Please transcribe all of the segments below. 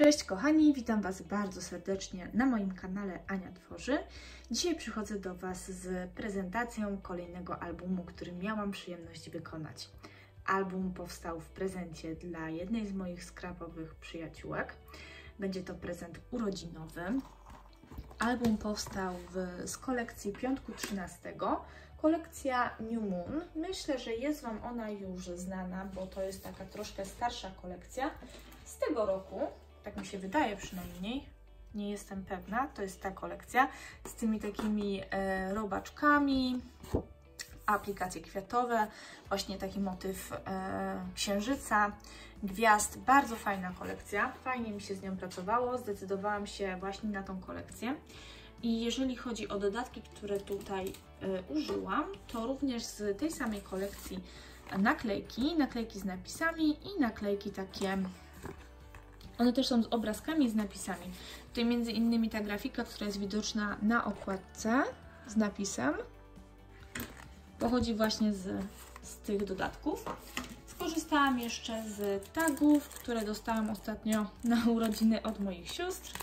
Cześć kochani, witam Was bardzo serdecznie na moim kanale Ania Tworzy. Dzisiaj przychodzę do Was z prezentacją kolejnego albumu, który miałam przyjemność wykonać. Album powstał w prezencie dla jednej z moich scrapowych przyjaciółek. Będzie to prezent urodzinowy. Album powstał z kolekcji Piątku 13. Kolekcja New Moon. Myślę, że jest Wam ona już znana, bo to jest taka troszkę starsza kolekcja z tego roku. Tak mi się wydaje przynajmniej, nie jestem pewna, to jest ta kolekcja z tymi takimi robaczkami, aplikacje kwiatowe, właśnie taki motyw księżyca, gwiazd, bardzo fajna kolekcja, fajnie mi się z nią pracowało, zdecydowałam się właśnie na tą kolekcję. I jeżeli chodzi o dodatki, które tutaj użyłam, to również z tej samej kolekcji naklejki z napisami i naklejki takie. One też są z obrazkami, z napisami. Tutaj między innymi ta grafika, która jest widoczna na okładce z napisem, pochodzi właśnie z tych dodatków. Skorzystałam jeszcze z tagów, które dostałam ostatnio na urodziny od moich sióstr.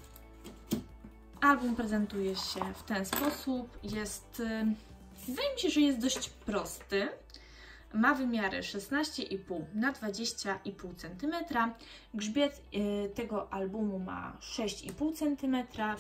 Album prezentuje się w ten sposób. Wydaje mi się, że jest dość prosty. Ma wymiary 16,5 na 20,5 cm. Grzbiet tego albumu ma 6,5 cm.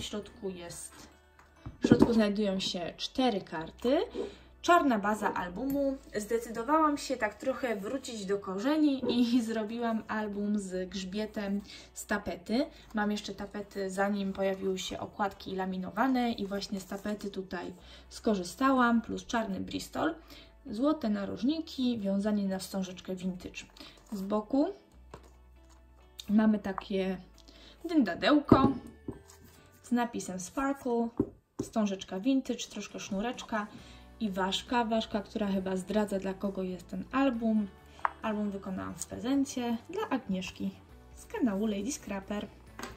W środku znajdują się 4 karty. Czarna baza albumu. Zdecydowałam się tak trochę wrócić do korzeni i zrobiłam album z grzbietem z tapety. Mam jeszcze tapety, zanim pojawiły się okładki laminowane i właśnie z tapety tutaj skorzystałam, plus czarny Bristol. Złote narożniki, wiązanie na wstążeczkę vintage. Z boku mamy takie dyndadełko z napisem Sparkle, wstążeczka vintage, troszkę sznureczka i ważka, która chyba zdradza, dla kogo jest ten album. Album wykonałam w prezencie dla Agnieszki z kanału Lady Scrapper.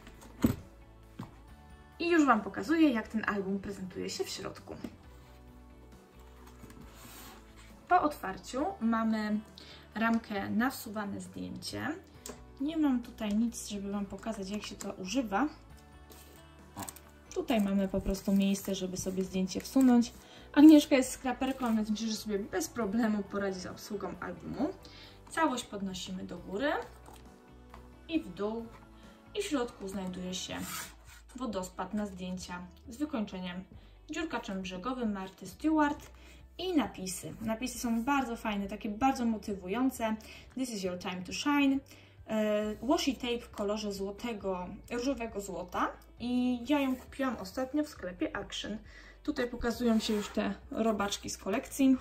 I już Wam pokazuję, jak ten album prezentuje się w środku. Po otwarciu mamy ramkę na wsuwane zdjęcie. Nie mam tutaj nic, żeby Wam pokazać, jak się to używa. O, tutaj mamy po prostu miejsce, żeby sobie zdjęcie wsunąć. Agnieszka jest scraperką, więc myślę, że sobie bez problemu poradzi z obsługą albumu. Całość podnosimy do góry i w dół. I w środku znajduje się wodospad na zdjęcia z wykończeniem dziurkaczem brzegowym Marty Stewart. I napisy. Napisy są bardzo fajne, takie bardzo motywujące. This is your time to shine. Washi tape w kolorze różowego złota. I ja ją kupiłam ostatnio w sklepie Action. Tutaj pokazują się już te robaczki z kolekcji.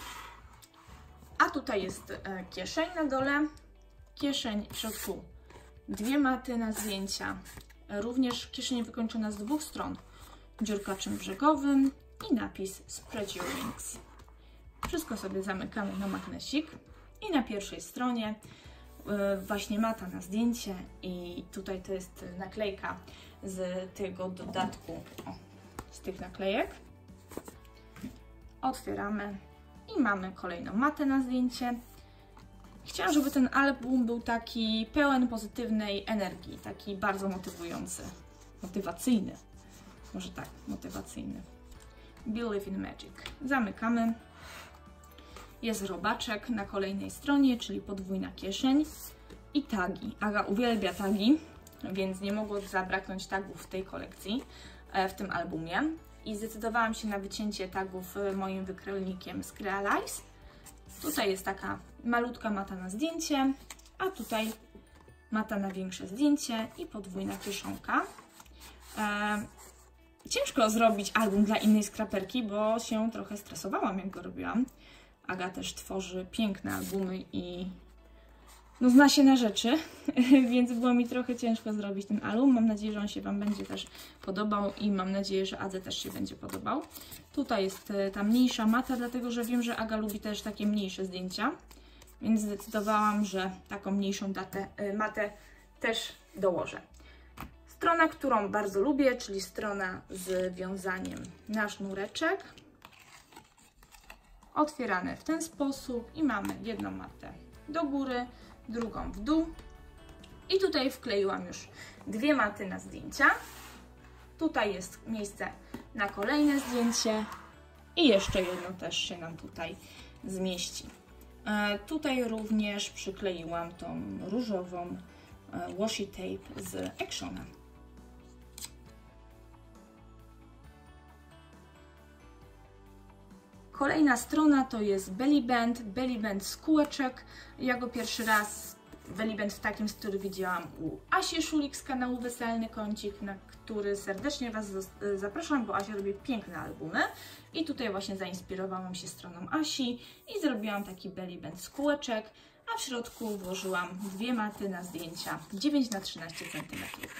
A tutaj jest kieszeń na dole. Kieszeń w środku 2 maty na zdjęcia. Również kieszeń wykończona z 2 stron dziurkaczem brzegowym. I napis Spread Your Wings. Wszystko sobie zamykamy na magnesik. I na pierwszej stronie właśnie mata na zdjęcie. I tutaj to jest naklejka z tego dodatku, z tych naklejek. Otwieramy i mamy kolejną matę na zdjęcie. Chciałam, żeby ten album był taki pełen pozytywnej energii, taki bardzo motywujący, motywacyjny. Może tak, motywacyjny. Believe in Magic. Zamykamy. Jest robaczek na kolejnej stronie, czyli podwójna kieszeń i tagi. Aga uwielbia tagi, więc nie mogło zabraknąć tagów w tej kolekcji, w tym albumie. I zdecydowałam się na wycięcie tagów moim wykrojnikiem z Crealize. Tutaj jest taka malutka mata na zdjęcie, a tutaj mata na większe zdjęcie i podwójna kieszonka. Ciężko zrobić album dla innej scraperki, bo się trochę stresowałam, jak go robiłam. Aga też tworzy piękne albumy i no, zna się na rzeczy, więc było mi trochę ciężko zrobić ten album. Mam nadzieję, że on się Wam będzie też podobał i mam nadzieję, że Adze też się będzie podobał. Tutaj jest ta mniejsza mata, dlatego że wiem, że Aga lubi też takie mniejsze zdjęcia, więc zdecydowałam, że taką mniejszą matę też dołożę. Strona, którą bardzo lubię, czyli strona z wiązaniem na sznureczek. Otwierane w ten sposób i mamy jedną matę do góry, drugą w dół. I tutaj wkleiłam już dwie maty na zdjęcia. Tutaj jest miejsce na kolejne zdjęcie i jeszcze jedno też się nam tutaj zmieści. Tutaj również przykleiłam tą różową washi tape z Actiona. Kolejna strona to jest belly band z kółeczek. Ja go pierwszy raz, belly band w takim stylu widziałam u Asi Szulik z kanału Weselny Kącik, na który serdecznie Was zapraszam, bo Asia robi piękne albumy. I tutaj właśnie zainspirowałam się stroną Asi i zrobiłam taki belly band z kółeczek, a w środku włożyłam dwie maty na zdjęcia 9 na 13 cm.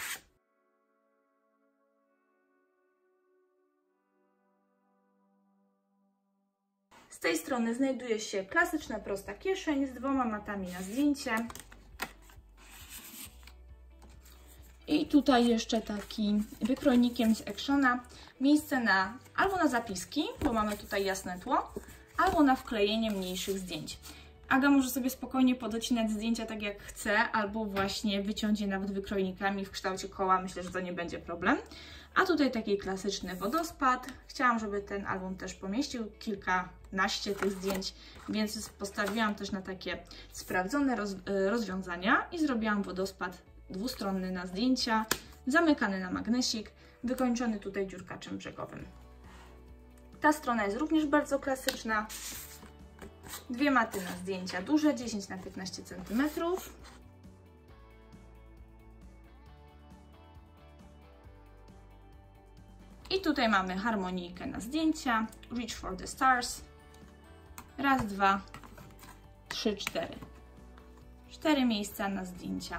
Z tej strony znajduje się klasyczna prosta kieszeń z dwoma matami na zdjęcie. I tutaj jeszcze taki wykrojnikiem z Actiona miejsce na albo na zapiski, bo mamy tutaj jasne tło, albo na wklejenie mniejszych zdjęć. Aga może sobie spokojnie podocinać zdjęcia tak jak chce, albo właśnie wyciąć je nawet wykrojnikami w kształcie koła. Myślę, że to nie będzie problem. A tutaj taki klasyczny wodospad. Chciałam, żeby ten album też pomieścił kilkanaście tych zdjęć, więc postawiłam też na takie sprawdzone rozwiązania i zrobiłam wodospad dwustronny na zdjęcia, zamykany na magnesik, wykończony tutaj dziurkaczem brzegowym. Ta strona jest również bardzo klasyczna. Dwie maty na zdjęcia duże, 10 na 15 cm. I tutaj mamy harmonijkę na zdjęcia, Reach for the Stars. Raz, dwa, trzy, cztery. 4 miejsca na zdjęcia.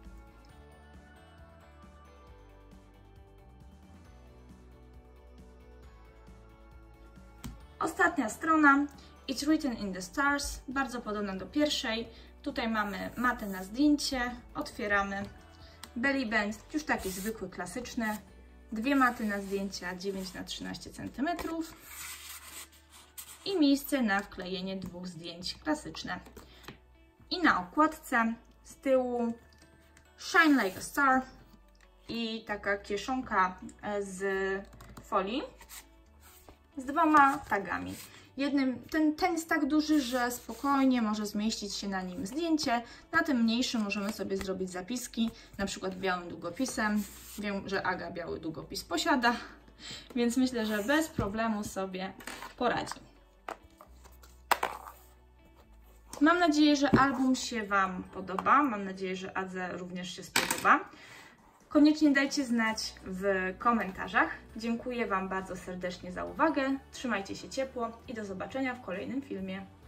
Ostatnia strona, It's Written in the Stars, bardzo podobna do pierwszej. Tutaj mamy matę na zdjęcie, otwieramy, belly band, już taki zwykły, klasyczny. Dwie maty na zdjęcia 9 na 13 cm i miejsce na wklejenie dwóch zdjęć klasyczne. I na okładce z tyłu Shine Like a Star i taka kieszonka z folii z dwoma tagami. Ten jest tak duży, że spokojnie może zmieścić się na nim zdjęcie. Na tym mniejszym możemy sobie zrobić zapiski, na przykład białym długopisem. Wiem, że Aga biały długopis posiada, więc myślę, że bez problemu sobie poradzi. Mam nadzieję, że album się Wam podoba. Mam nadzieję, że Adze również się spodoba. Koniecznie dajcie znać w komentarzach. Dziękuję Wam bardzo serdecznie za uwagę. Trzymajcie się ciepło i do zobaczenia w kolejnym filmie.